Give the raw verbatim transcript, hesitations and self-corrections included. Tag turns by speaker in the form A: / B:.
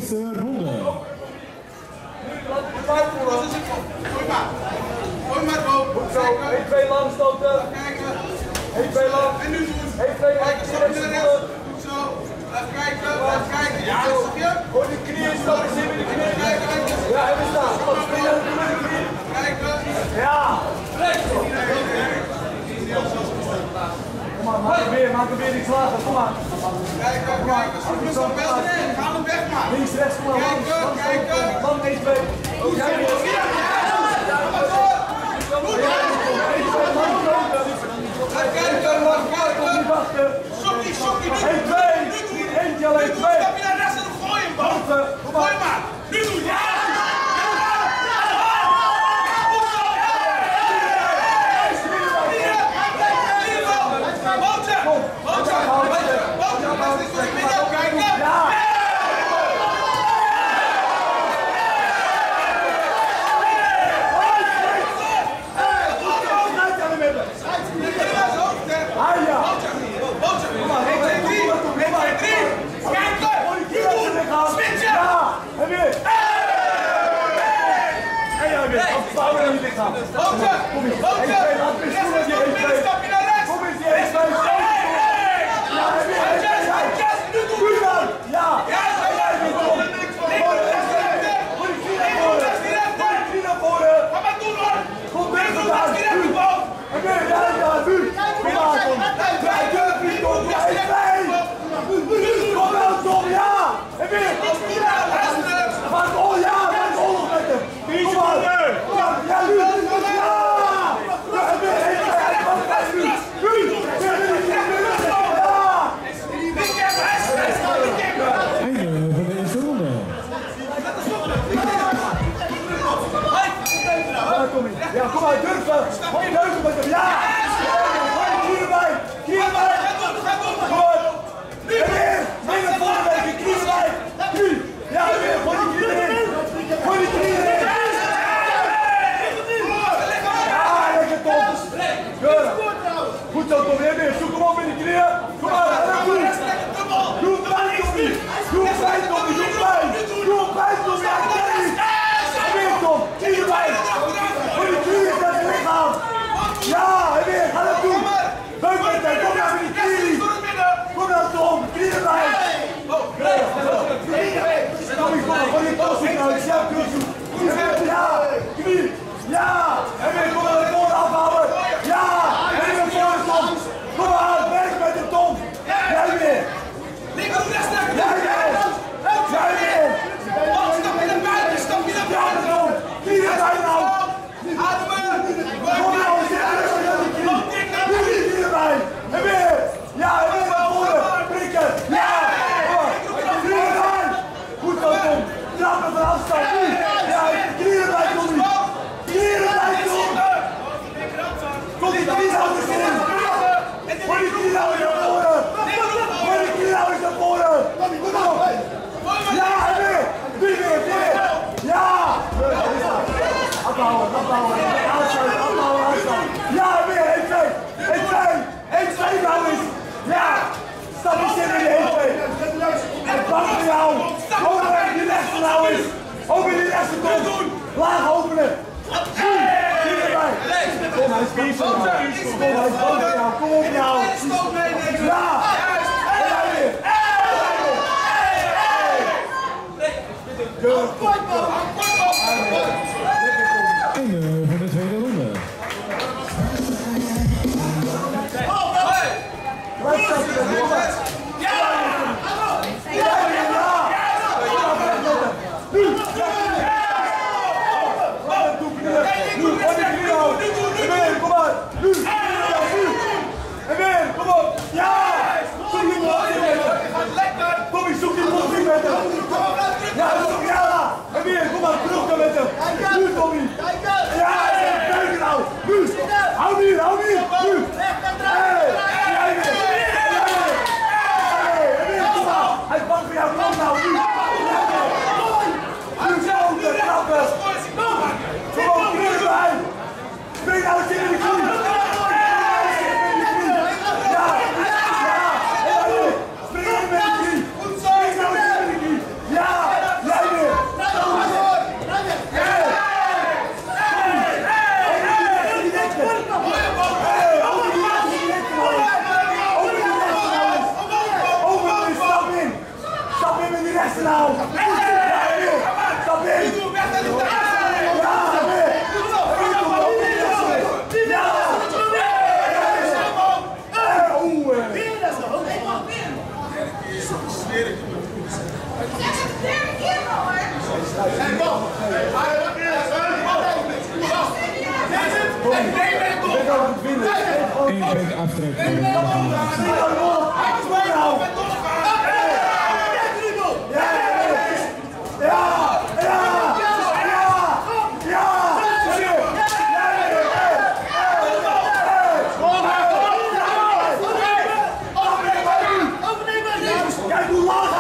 A: eerste ronde.
B: Gooi maar. Gooi maar, Bo.
C: Goed zo. één twee lang stoten.
B: Kijken.
C: één twee lang.
B: En nu doen.
C: één twee lang.
B: Kijk, stap je naar rechts. Goed zo. Blijf kijken, blijf kijken. Ja, snap je?
C: Gooi de knieën, stap eens in met de knieën.
B: Kijken, kijken.
C: Ja, even staan. Stap spelen met de knieën.
B: Kijken.
C: Ja. Kom maar, maak hem weer, maak hem weer niet slagen. Kom maar.
B: Kijken, kijken. Zoek eens op wel. Ga hem weg, man.
C: Links, rechts, kom maar.
B: Kijken, kijken.
C: Lang één twee.
B: Goed zo.
C: Jij weer.
B: Kom maar door. Goed zo. Blijf kijken, blijf kijken. Sokkie, sokkie.
C: één twee. Eentje alleen twee.
B: Stap je naar rechts en dan gooi hem, Bo. Gooi maar. Nu doe je.
C: Ja, kom maar, durf wel. Gooi je neus met hem. Ja! Gooi je knie erbij. Knie erbij. Goed. En weer. Mee naar voren werken. Knie erbij. Knie. Ja, weer. Gooi die knie erin. Gooi die knie erin. Ja, lekker Tom. Keurig. Goed zo, Tom. Weer weer. Zoek hem op in die knieën. Kom maar. Doe het bij, Tommy. Doe het bij, Tommy. Doe het bij. Doe het bij, Tommy. Ja, ik ken niet. En weer, Tom. Knie erbij. Ja, en weer, ga dat doen! Beuk met hem, kom nou met die knie! Kom nou Tom, knie erbij! Tommy, kom maar, gooi je kast in nou, ik zie jou knie. Ja, knie! Ja! En weer, kom maar naar voren afhouden! Ja! En weer naar voren Tom! Kom maar, werk met hem Tom! Jij weer! Jij weer! Jij weer!
B: Stap je naar buiten, stap je naar buiten!
C: Ja, Tom! Knie erbij nou!
B: Ademen!
C: Kom nou, hierbij! En weer! Ja, en weer naar voren! Prikken! Ja! Knie erbij! Goed zo, Tom! Trappen van afstand! Ja, knie erbij, Tommy! Knie erbij, Tom! Kom die knie nou eens in! Gooi die knie nou eens naar voren! Gooi die knie nou eens naar voren! Kom op! Ja, en weer! Nu weer, weer! Ja! Afhouden, afhouden! Afsluiten, afhouden, afsluiten! Ja, weer! één twee! één twee! één twee nou eens! Ja! Stap eens in in de één twee! En bang voor jou! Open die rechter nou eens! Open die rechter, Tom! Laag openen! Zie! Zie erbij! Kom, hij is vies voor jou! Kom, hij is bang voor jou! Kom op jou! Ja! En jij weer! Keurig!
A: Einde van de tweede ronde.
C: Blijf zakken, jongen! Ja! Ja! Nu! Nu! Gooi die knie nou! En weer, kom maar! Nu! Nu! En weer, kom op! Ja! Zoek die boxing met hem! Tommy, zoek die boxing met hem! Ja, zoek ja! En weer, kom maar, terug met hem! Nu, Tommy! Ja, kijk nou! Nu! Hou nu, hou nu! Nu! Hey! Jij weer! Jij weer! Hey! En weer, kom maar! Hij is bang voor jou, kom nou! Nu! Nu zo, de trappen! Kom op, knie erbij! Spring nou eens in de knie! Ja! Ja! Spring in met de knie! Spring nou eens in de knie! Ja! nou! Stap in!
A: Eén punt aftrek voor de
C: Kijk hoe laag